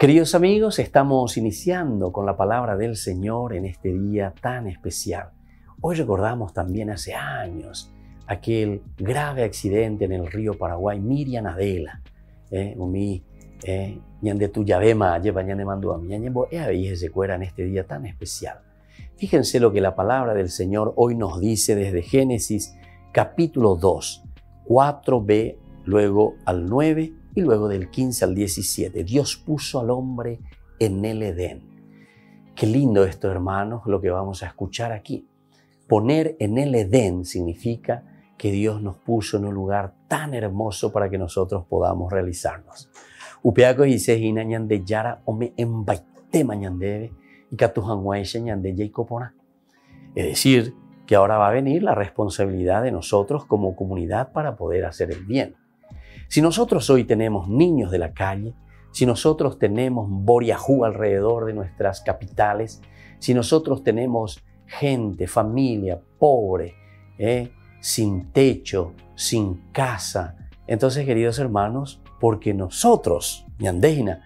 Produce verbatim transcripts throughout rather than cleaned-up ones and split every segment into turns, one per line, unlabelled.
Queridos amigos, estamos iniciando con la palabra del Señor en este día tan especial. Hoy recordamos también hace años aquel grave accidente en el río Paraguay, Miriam Adela. Eh, umi, eh, ñande tu llavema, lleva ñande mandua, ñande e se cuera en este día tan especial. Fíjense lo que la palabra del Señor hoy nos dice desde Génesis capítulo dos, cuatro b, luego al nueve y luego del quince al diecisiete. Dios puso al hombre en el Edén. Qué lindo esto, hermanos, lo que vamos a escuchar aquí. Poner en el Edén significa que Dios nos puso en un lugar tan hermoso para que nosotros podamos realizarnos. Upeaco dice hinañan de yara ome embaite mañandebe y catujanguaisha ñande jaicopona. Es decir, que ahora va a venir la responsabilidad de nosotros como comunidad para poder hacer el bien. Si nosotros hoy tenemos niños de la calle, si nosotros tenemos boriajú alrededor de nuestras capitales, si nosotros tenemos gente, familia pobre, eh, sin techo, sin casa, entonces, queridos hermanos, porque nosotros, ñandejina,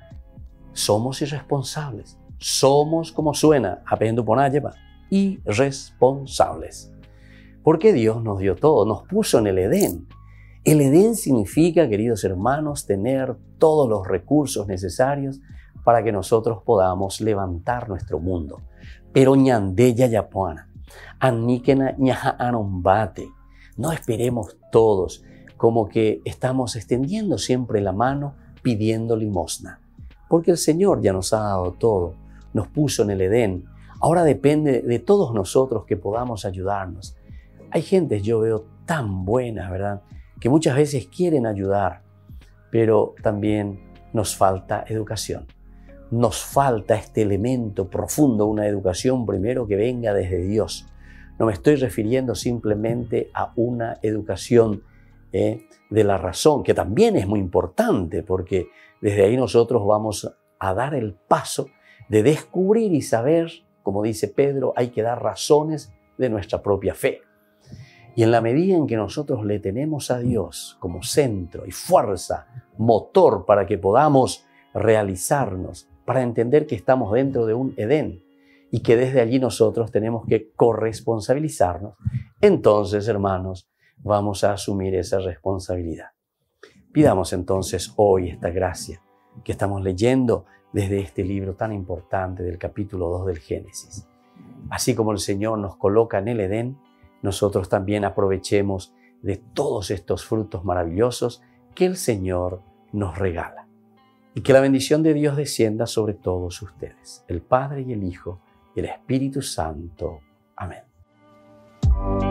somos irresponsables, somos, como suena, apendo ponayeva, irresponsables. Porque Dios nos dio todo, nos puso en el Edén. El Edén significa, queridos hermanos, tener todos los recursos necesarios para que nosotros podamos levantar nuestro mundo. Pero ñande yayapuana, aníquena ñaja anombate. No esperemos todos como que estamos extendiendo siempre la mano pidiendo limosna. Porque el Señor ya nos ha dado todo, nos puso en el Edén. Ahora depende de todos nosotros que podamos ayudarnos. Hay gentes, yo veo, tan buenas, ¿verdad?, que muchas veces quieren ayudar, pero también nos falta educación. Nos falta este elemento profundo, una educación primero que venga desde Dios. No me estoy refiriendo simplemente a una educación eh, de la razón, que también es muy importante, porque desde ahí nosotros vamos a dar el paso de descubrir y saber, como dice Pedro, hay que dar razones de nuestra propia fe. Y en la medida en que nosotros le tenemos a Dios como centro y fuerza, motor para que podamos realizarnos, para entender que estamos dentro de un Edén y que desde allí nosotros tenemos que corresponsabilizarnos, entonces, hermanos, vamos a asumir esa responsabilidad. Pidamos entonces hoy esta gracia que estamos leyendo desde este libro tan importante del capítulo dos del Génesis. Así como el Señor nos coloca en el Edén, nosotros también aprovechemos de todos estos frutos maravillosos que el Señor nos regala. Y que la bendición de Dios descienda sobre todos ustedes, el Padre y el Hijo y el Espíritu Santo. Amén.